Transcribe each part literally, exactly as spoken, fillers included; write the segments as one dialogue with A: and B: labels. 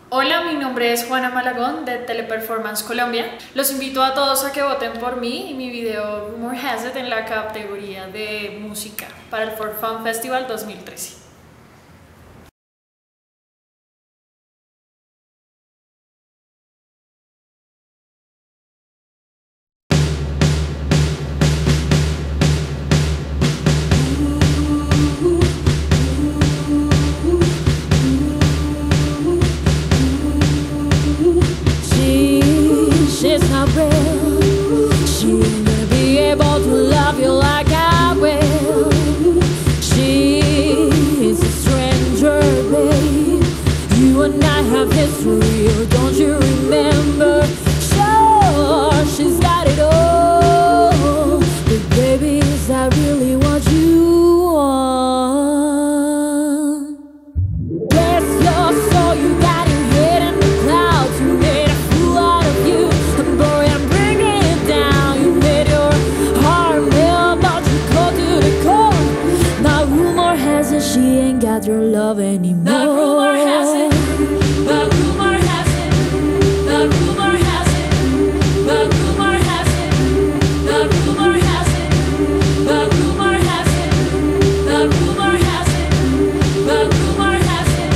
A: Hola, mi nombre es Juana Malagon de Teleperformance Colombia. Los invito a todos a que voten por mí y mi video Rumor Has It en la categoría de música para el For Fun Festival dos mil trece.
B: She's not real. She ain't gonna be able to love you like I will. She's a stranger, babe. You and I have history, or don't you remember? Sure, she's got it all, but baby, is that really what you want? Bless your soul, you got it hid in the clouds. You made a fool out of you, and boy, I'm bringing it down. You made your heart melt, but you cold to the core. Now rumor has it she ain't got your love anymore. The rumor has it. The rumor has it. The rumor has it. The rumor has it. The rumor has it. The rumor has it. The rumor has it. The rumor has it.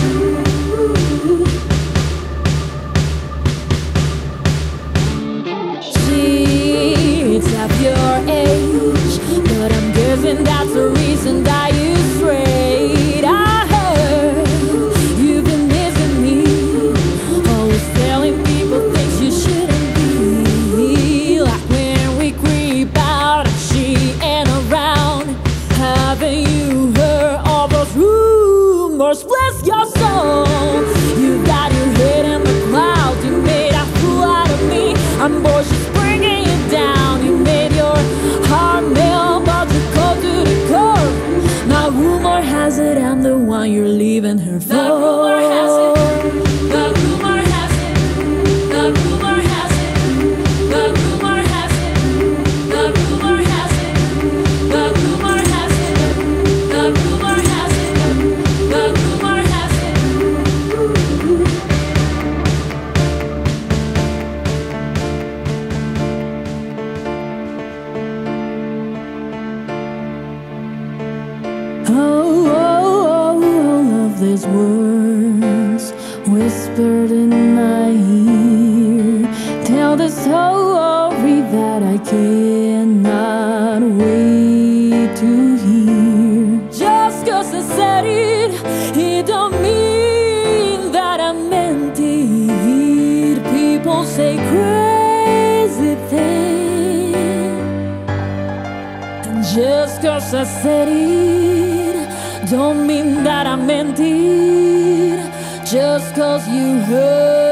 B: She's half your age, but I'm guessing that's the reason that you strayed. I heard you've been missing me, always telling people things you shouldn't be. Like when we creep out and she ain't around. Haven't you heard all those rumors? Bless your soul, you got your head in the clouds. You made a fool out of me, and boy, she's bringing you down. You made your heart melt, but you cold to the core. Now rumor has it I'm the one you're leaving her for. The rumor has it. The rumor has it. The rumor has it. The rumor has it. The rumor has it. The rumor has it. The rumor has it. The rumor has it. Oh, oh, oh, all of these words whispered in my ear tell the story that I cannot wait to hear. Just cause I said it, it don't mean that I meant it. People say crazy things, and just cause I said it don't mean that I meant it. Just cause you heard